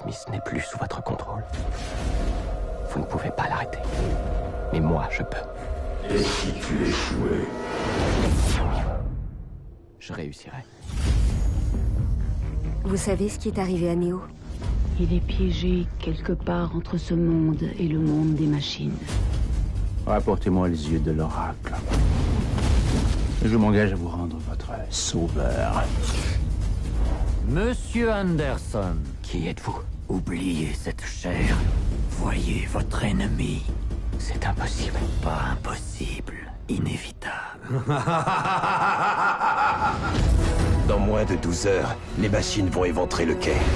Smith n'est plus sous votre contrôle. Vous ne pouvez pas l'arrêter. Mais moi, je peux. Et si tu échouais? Je réussirai. Vous savez ce qui est arrivé à Neo? Il est piégé quelque part entre ce monde et le monde des machines. Rapportez-moi les yeux de l'oracle. Je m'engage à vous rendre votre sauveur. Monsieur Anderson, Qui êtes-vous? oubliez cette chair. Voyez votre ennemi. C'est impossible. Pas impossible, inévitable. Dans moins de 12 heures, les machines vont éventrer le quai.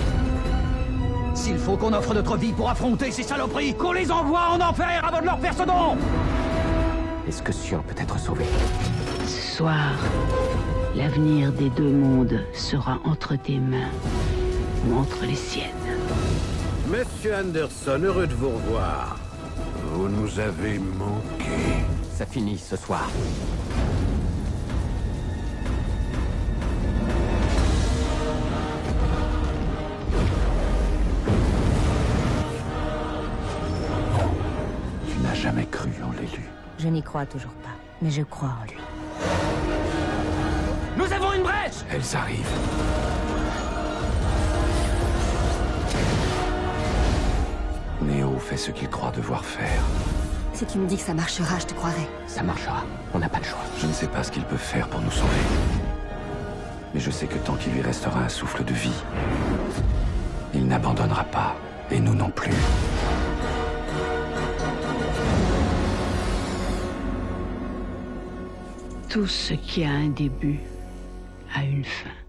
S'il faut qu'on offre notre vie pour affronter ces saloperies, qu'on les envoie en enfer avant de leur faire ce don! Est-ce que Sion peut être sauvé? Ce soir, l'avenir des deux mondes sera entre tes mains ou entre les siennes. Monsieur Anderson, heureux de vous revoir. Vous nous avez manqué. Ça finit ce soir. Tu n'as jamais cru en l'élu. Je n'y crois toujours pas, mais je crois en lui. Nous avons une brèche! Elles arrivent. Neo fait ce qu'il croit devoir faire. Si tu me dis que ça marchera, je te croirai. Ça marchera. On n'a pas le choix. Je ne sais pas ce qu'il peut faire pour nous sauver. Mais je sais que tant qu'il lui restera un souffle de vie, il n'abandonnera pas. Et nous non plus. Tout ce qui a un début a une fin.